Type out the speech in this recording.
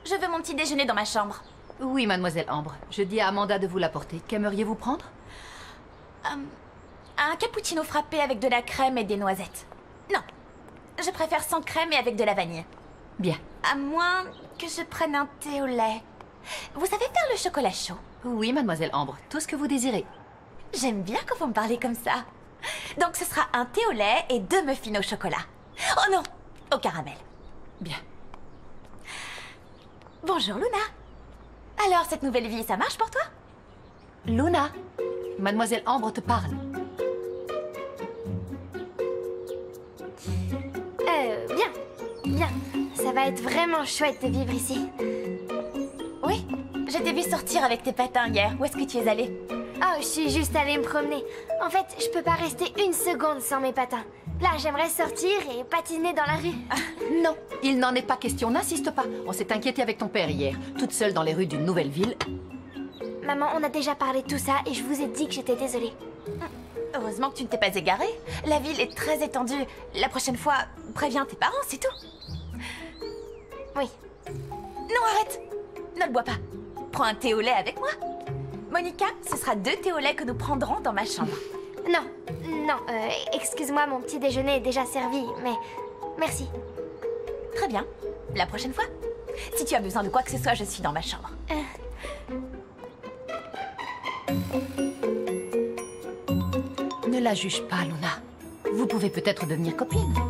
Je veux mon petit déjeuner dans ma chambre. Oui, mademoiselle Ambre. Je dis à Amanda de vous l'apporter. Qu'aimeriez-vous prendre? Un cappuccino frappé avec de la crème et des noisettes. Non, je préfère sans crème et avec de la vanille. Bien. À moins que je prenne un thé au lait. Vous savez faire le chocolat chaud? Oui, mademoiselle Ambre. Tout ce que vous désirez. J'aime bien quand vous me parlez comme ça. Donc ce sera un thé au lait et 2 muffins au chocolat. Oh non, au caramel. Bien. Bonjour Luna. Alors cette nouvelle vie, ça marche pour toi? Luna, mademoiselle Ambre te parle. Bien. Ça va être vraiment chouette de vivre ici. Oui, je t'ai vu sortir avec tes patins hier. Où est-ce que tu es allée? Oh, je suis juste allée me promener. En fait, je peux pas rester une seconde sans mes patins. Là, j'aimerais sortir et patiner dans la rue. Non, il n'en est pas question. N'insiste pas. On s'est inquiété avec ton père hier, toute seule dans les rues d'une nouvelle ville. Maman, on a déjà parlé de tout ça et je vous ai dit que j'étais désolée. Heureusement que tu ne t'es pas égarée. La ville est très étendue. La prochaine fois, préviens tes parents, c'est tout. Oui. Non, arrête. Ne le bois pas. Prends un thé au lait avec moi. Monica, ce sera 2 thés au lait que nous prendrons dans ma chambre. Non, excuse-moi, mon petit déjeuner est déjà servi, mais merci. Très bien. La prochaine fois. Si tu as besoin de quoi que ce soit, je suis dans ma chambre. Ne la juge pas, Luna. Vous pouvez peut-être devenir copine.